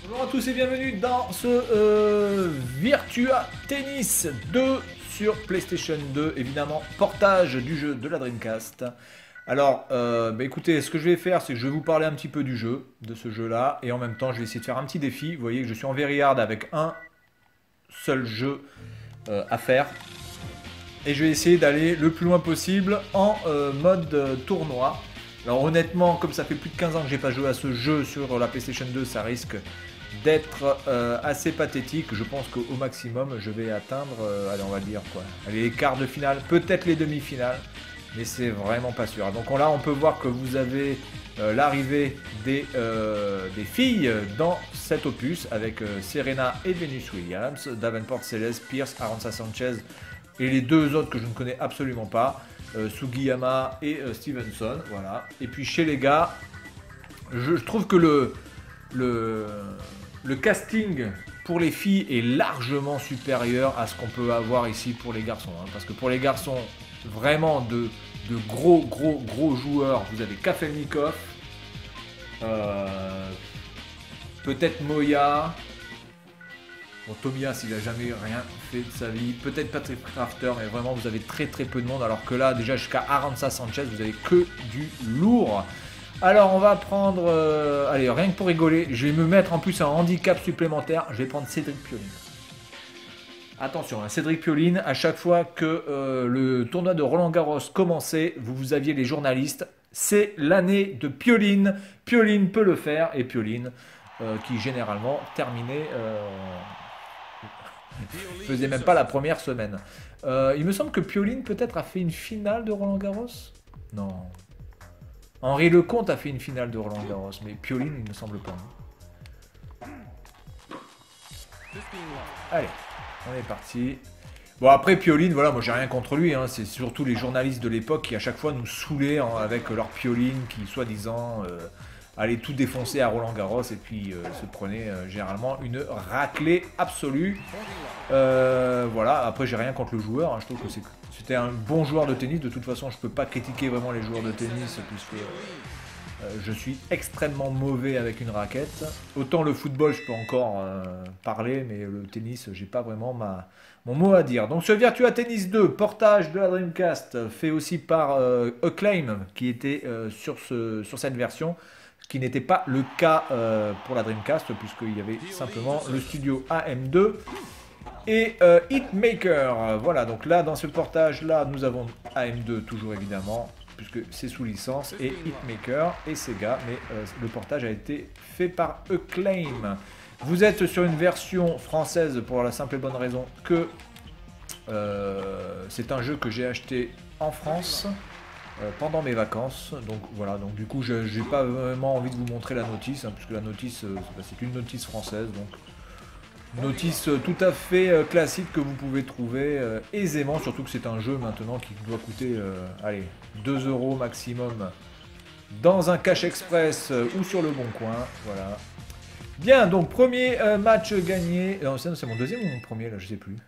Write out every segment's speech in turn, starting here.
Bonjour à tous et bienvenue dans ce Virtua Tennis 2 sur PlayStation 2, évidemment portage du jeu de la Dreamcast. Alors, écoutez, ce que je vais faire, c'est que je vais vous parler un petit peu du jeu, de ce jeu-là, et en même temps, je vais essayer de faire un petit défi. Vous voyez que je suis en very hard avec un seul jeu à faire, et je vais essayer d'aller le plus loin possible en mode tournoi. Alors honnêtement, comme ça fait plus de 15 ans que j'ai pas joué à ce jeu sur la PlayStation 2, ça risque d'être assez pathétique. Je pense qu'au maximum, je vais atteindre, allez, on va dire quoi, allez, les quarts de finale, peut-être les demi-finales, mais c'est vraiment pas sûr. Donc là, on peut voir que vous avez l'arrivée des filles dans cet opus avec Serena et Venus Williams, Davenport Celeste, Pierce, Arantxa Sanchez et les deux autres que je ne connais absolument pas. Sugiyama et Stevenson, voilà. Et puis chez les gars, je trouve que le casting pour les filles est largement supérieur à ce qu'on peut avoir ici pour les garçons. Hein, parce que pour les garçons, vraiment de gros joueurs, vous avez Kafelnikov, peut-être Moya. Bon, Tomias, il a jamais rien fait de sa vie. Peut-être Patrick Crafter, mais vraiment, vous avez très peu de monde. Alors que là, déjà, jusqu'à Arantxa Sanchez, vous avez que du lourd. Alors, on va prendre... allez, rien que pour rigoler, je vais me mettre en plus un handicap supplémentaire. Je vais prendre Cédric Pioline. Attention, hein, Cédric Pioline, à chaque fois que le tournoi de Roland-Garros commençait, vous aviez les journalistes. C'est l'année de Pioline. Pioline peut le faire. Et Pioline, qui généralement terminait... faisait même pas la première semaine. Il me semble que Pioline peut-être a fait une finale de Roland-Garros. Non. Henri Lecomte a fait une finale de Roland-Garros, mais Pioline, il me semble pas. Allez, on est parti. Bon, après Pioline, voilà, moi j'ai rien contre lui. Hein, c'est surtout les journalistes de l'époque qui à chaque fois nous saoulaient avec leur Pioline qui, soi-disant, allait tout défoncer à Roland-Garros et puis se prenait généralement une raclée absolue. Voilà, après j'ai rien contre le joueur, hein, je trouve que c'était un bon joueur de tennis. De toute façon, je peux pas critiquer vraiment les joueurs de tennis puisque je suis extrêmement mauvais avec une raquette. Autant le football, je peux encore parler, mais le tennis, j'ai pas vraiment mon mot à dire. Donc ce Virtua Tennis 2, portage de la Dreamcast, fait aussi par Acclaim, qui était sur cette version, ce qui n'était pas le cas pour la Dreamcast, puisqu'il y avait simplement le studio AM2 et Hitmaker. Voilà, donc là, dans ce portage-là, nous avons AM2 toujours évidemment, puisque c'est sous licence, et Hitmaker et Sega, mais le portage a été fait par Acclaim. Vous êtes sur une version française pour la simple et bonne raison que c'est un jeu que j'ai acheté en France pendant mes vacances. Donc voilà, donc du coup, je n'ai pas vraiment envie de vous montrer la notice, hein, puisque la notice, c'est une notice française, donc notice tout à fait classique que vous pouvez trouver aisément, surtout que c'est un jeu maintenant qui doit coûter allez, 2 € maximum dans un cash express ou sur le bon coin. Voilà. Bien, donc premier match gagné. C'est mon deuxième ou mon premier là, je sais plus.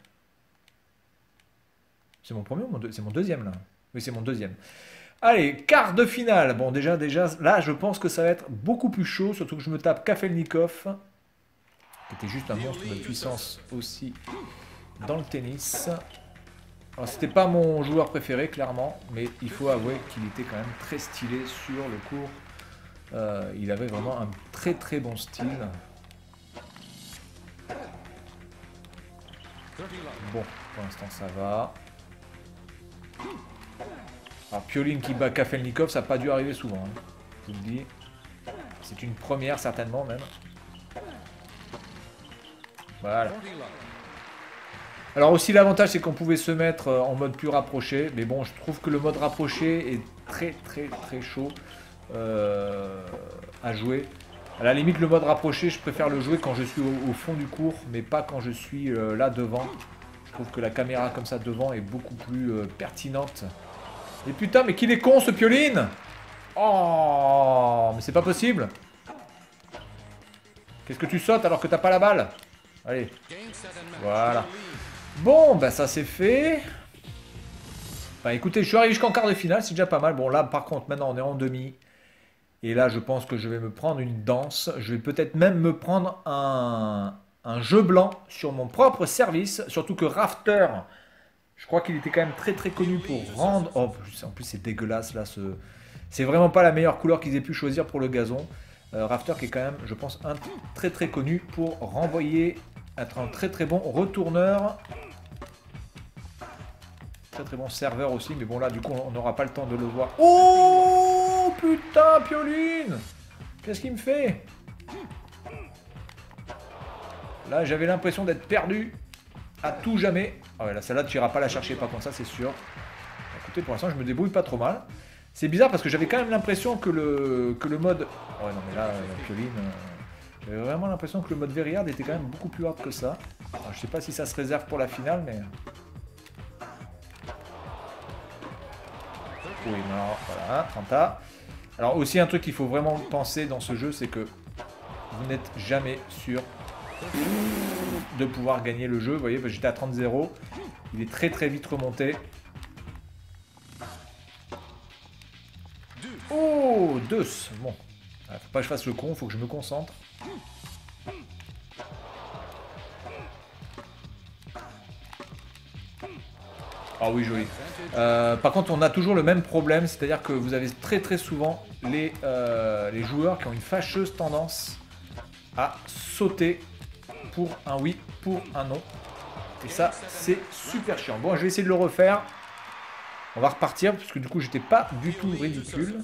C'est mon premier ou c'est mon deuxième là? Oui, c'est mon deuxième. Allez, quart de finale. Bon, déjà, là, je pense que ça va être beaucoup plus chaud, surtout que je me tape Kafelnikov, qui était juste un monstre de puissance aussi dans le tennis. Alors c'était pas mon joueur préféré clairement, mais il faut avouer qu'il était quand même très stylé sur le court. Il avait vraiment un très bon style. Bon, pour l'instant ça va. Alors Pioline qui bat Kafelnikov, ça n'a pas dû arriver souvent, hein, je vous le dis. C'est une première certainement même. Voilà. Alors aussi l'avantage c'est qu'on pouvait se mettre en mode plus rapproché, mais bon je trouve que le mode rapproché est très chaud à jouer. À la limite le mode rapproché je préfère le jouer quand je suis au fond du court, mais pas quand je suis là devant. Je trouve que la caméra comme ça devant est beaucoup plus pertinente. Et putain mais qu'il est con ce Pioline! Oh mais c'est pas possible! Qu'est-ce que tu sautes alors que t'as pas la balle? Allez, voilà. Bon, bah ça c'est fait. Bah écoutez, je suis arrivé jusqu'en quart de finale, c'est déjà pas mal. Bon là par contre, maintenant on est en demi. Et là, je pense que je vais me prendre une danse. Je vais peut-être même me prendre un jeu blanc sur mon propre service. Surtout que Rafter, je crois qu'il était quand même très très connu pour rendre... Oh, en plus c'est dégueulasse là. C'est vraiment pas la meilleure couleur qu'ils aient pu choisir pour le gazon. Rafter qui est quand même, je pense, très très connu pour renvoyer, être un très très bon retourneur. Très très bon serveur aussi, mais bon là du coup on n'aura pas le temps de le voir. Oh putain, Pioline! Qu'est-ce qu'il me fait? Là j'avais l'impression d'être perdu à tout jamais. Ah ouais, là celle-là tu iras pas la chercher par contre, ça c'est sûr. Écoutez, pour l'instant je me débrouille pas trop mal. C'est bizarre parce que j'avais quand même l'impression que le mode... Ouais non mais là, Pioline... J'avais vraiment l'impression que le mode Very Hard était quand même beaucoup plus hard que ça. Alors, je sais pas si ça se réserve pour la finale, mais... Oui, mais alors, voilà, Trenta. Alors aussi un truc qu'il faut vraiment penser dans ce jeu, c'est que vous n'êtes jamais sûr de pouvoir gagner le jeu. Vous voyez, j'étais à 30-0. Il est très très vite remonté. Oh, 2. Bon, faut pas que je fasse le con, faut que je me concentre. Ah oui, joli. Par contre, on a toujours le même problème, c'est-à-dire que vous avez très très souvent les joueurs qui ont une fâcheuse tendance à sauter pour un oui, pour un non. Et ça, c'est super chiant. Bon, je vais essayer de le refaire. On va repartir, parce que du coup, j'étais pas du tout ridicule.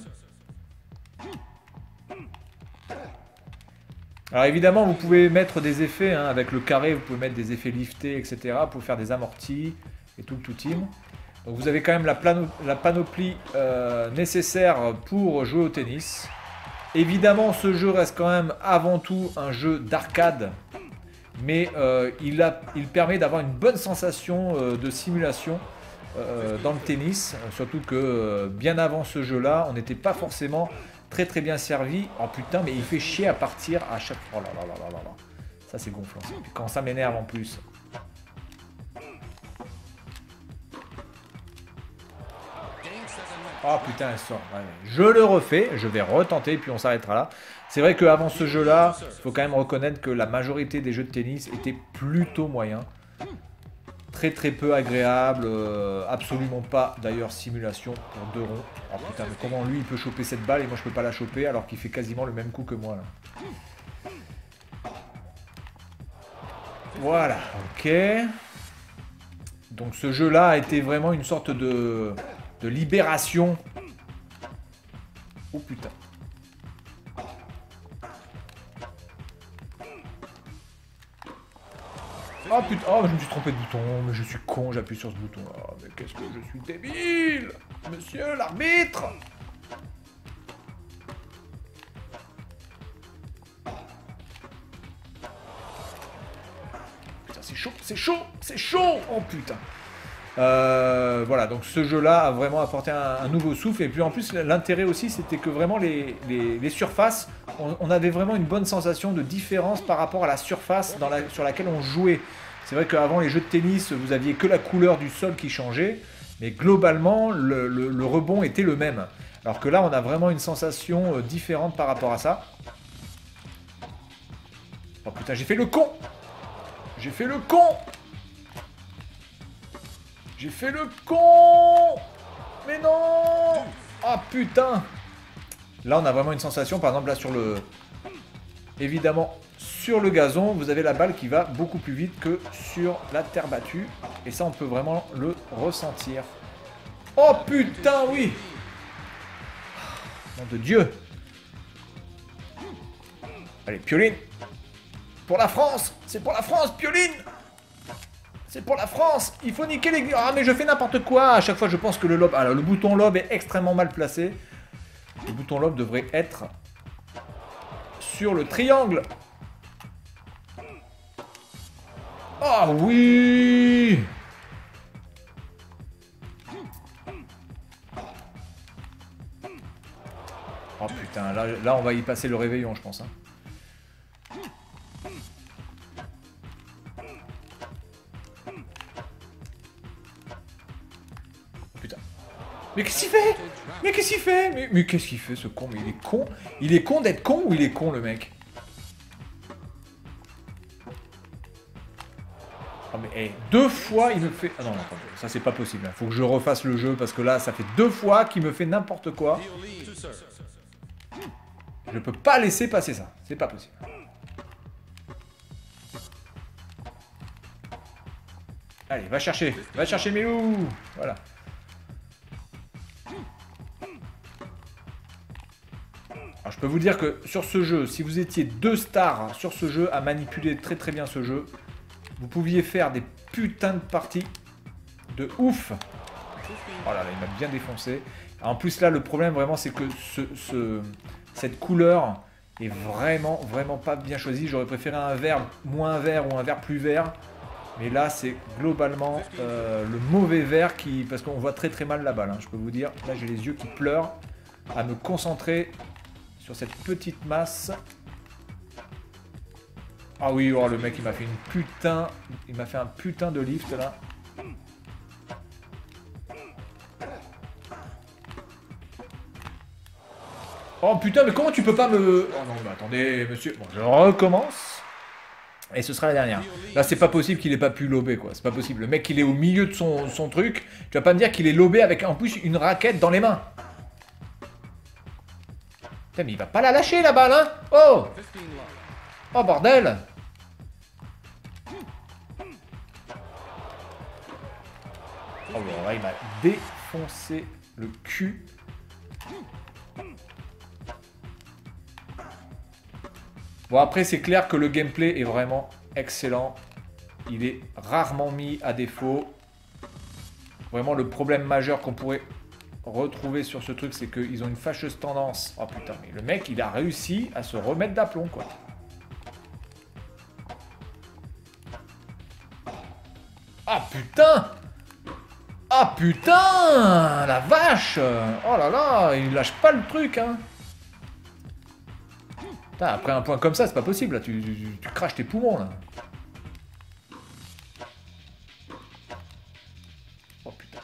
Alors évidemment, vous pouvez mettre des effets, hein, avec le carré, vous pouvez mettre des effets liftés, etc. Pour faire des amortis et tout le tout team. Donc vous avez quand même la panoplie nécessaire pour jouer au tennis. Évidemment, ce jeu reste quand même avant tout un jeu d'arcade. Mais il permet d'avoir une bonne sensation de simulation dans le tennis. Surtout que bien avant ce jeu-là, on n'était pas forcément très très bien servi. Oh putain, mais il fait chier à partir à chaque... Oh là là là là là là. Ça c'est gonflant. Et puis quand ça m'énerve en plus. Oh putain, elle sort. Ouais, je le refais, je vais retenter et puis on s'arrêtera là. C'est vrai qu'avant ce jeu-là, il faut quand même reconnaître que la majorité des jeux de tennis étaient plutôt moyens. Très très peu agréable, absolument pas d'ailleurs simulation pour 2 ronds. Oh putain, mais comment lui il peut choper cette balle et moi je peux pas la choper alors qu'il fait quasiment le même coup que moi là. Voilà, ok. Donc ce jeu-là a été vraiment une sorte de libération. Oh putain. Oh putain, oh je me suis trompé de bouton, mais je suis con, j'appuie sur ce bouton. Oh mais qu'est-ce que je suis débile! Monsieur l'arbitre! Putain c'est chaud, c'est chaud, c'est chaud! Oh putain! Voilà, donc ce jeu-là a vraiment apporté un nouveau souffle. Et puis en plus, l'intérêt aussi, c'était que vraiment les surfaces, on avait vraiment une bonne sensation de différence par rapport à la surface sur laquelle on jouait. C'est vrai qu'avant les jeux de tennis, vous aviez que la couleur du sol qui changeait, mais globalement, le rebond était le même. Alors que là, on a vraiment une sensation différente par rapport à ça. Oh putain, j'ai fait le con! J'ai fait le con! J'ai fait le con! Mais non! Ah putain! Là, on a vraiment une sensation, par exemple, là sur le... Évidemment, sur le gazon, vous avez la balle qui va beaucoup plus vite que sur la terre battue. Et ça, on peut vraiment le ressentir. Oh putain, oui! Nom de Dieu! Allez, Pioline! Pour la France! C'est pour la France, Pioline! C'est pour la France. Il faut niquer les... Ah mais je fais n'importe quoi. À chaque fois je pense que le lob... Alors le bouton lob est extrêmement mal placé. Le bouton lob devrait être sur le triangle. Ah oui. Oh putain, là on va y passer le réveillon je pense. Hein. Mais qu'est-ce qu'il fait? Mais qu'est-ce qu'il fait? Mais qu'est-ce qu'il fait ce con? Mais il est con. Il est con d'être con ou il est con le mec? Oh mais hey, 2 fois il me fait... Ah non, non, ça c'est pas possible. Faut que je refasse le jeu parce que là ça fait 2 fois qu'il me fait n'importe quoi. Je peux pas laisser passer ça. C'est pas possible. Allez, va chercher Milou. Voilà. Alors je peux vous dire que sur ce jeu, si vous étiez 2 stars sur ce jeu à manipuler très très bien ce jeu, vous pouviez faire des putains de parties de ouf. Oh là là, il m'a bien défoncé. En plus là, le problème vraiment, c'est que cette couleur est vraiment pas bien choisie. J'aurais préféré un vert moins vert ou un vert plus vert. Mais là, c'est globalement le mauvais vert qui... Parce qu'on voit très très mal la balle, hein, je peux vous dire. Là, j'ai les yeux qui pleurent à me concentrer sur cette petite masse. Ah oui, oh, le mec, il m'a fait une putain... Il m'a fait un putain de lift, là. Oh putain, mais comment tu peux pas me... Oh non, mais attendez, monsieur... Bon, je recommence. Et ce sera la dernière. Là, c'est pas possible qu'il ait pas pu lober, quoi. C'est pas possible. Le mec, il est au milieu de son truc. Tu vas pas me dire qu'il est lobé avec, en plus, une raquette dans les mains. Putain, mais il va pas la lâcher, la balle, hein. Oh! Oh, bordel! Oh, là, il m'a défoncé le cul. Bon, après, c'est clair que le gameplay est vraiment excellent. Il est rarement mis à défaut. Vraiment, le problème majeur qu'on pourrait retrouver sur ce truc, c'est qu'ils ont une fâcheuse tendance. Oh putain, mais le mec, il a réussi à se remettre d'aplomb, quoi. Ah putain! Ah putain! La vache! Oh là là, il lâche pas le truc, hein. Putain, après un point comme ça, c'est pas possible, là. Tu craches tes poumons, là. Oh putain.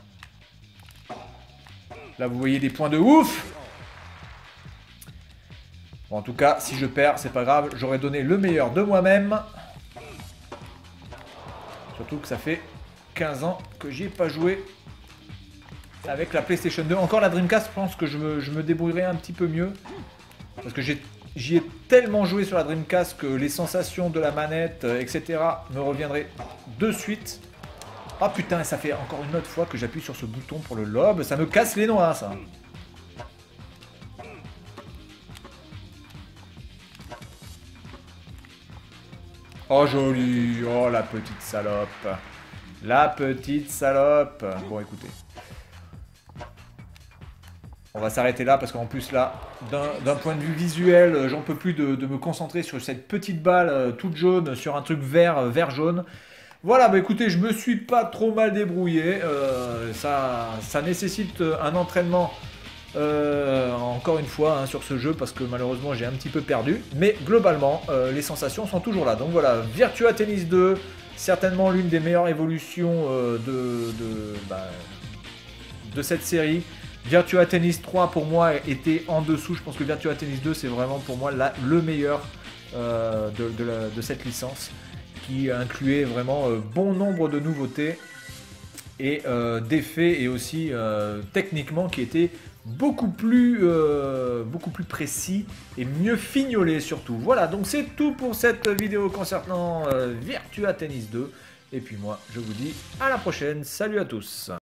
Là, vous voyez des points de ouf. Bon, en tout cas, si je perds, c'est pas grave. J'aurais donné le meilleur de moi-même. Surtout que ça fait 15 ans que j'y ai pas joué avec la PlayStation 2. Encore la Dreamcast, je pense que je me débrouillerai un petit peu mieux. Parce que j'y ai tellement joué sur la Dreamcast que les sensations de la manette, etc. me reviendraient de suite. Ah oh, putain, ça fait encore une autre fois que j'appuie sur ce bouton pour le lob. Ça me casse les noix, ça. Oh joli, oh la petite salope. La petite salope. Bon écoutez. On va s'arrêter là parce qu'en plus là, d'un point de vue visuel, j'en peux plus de me concentrer sur cette petite balle toute jaune, sur un truc vert-jaune. Voilà, bah écoutez, je me suis pas trop mal débrouillé. Ça nécessite un entraînement, encore une fois, hein, sur ce jeu parce que malheureusement j'ai un petit peu perdu. Mais globalement, les sensations sont toujours là. Donc voilà, Virtua Tennis 2, certainement l'une des meilleures évolutions de cette série. Virtua Tennis 3 pour moi était en dessous. Je pense que Virtua Tennis 2 c'est vraiment pour moi le meilleur de cette licence, qui incluait vraiment bon nombre de nouveautés et d'effets, et aussi techniquement qui était beaucoup plus précis et mieux fignolé surtout. Voilà, donc c'est tout pour cette vidéo concernant Virtua Tennis 2. Et puis moi je vous dis à la prochaine. Salut à tous.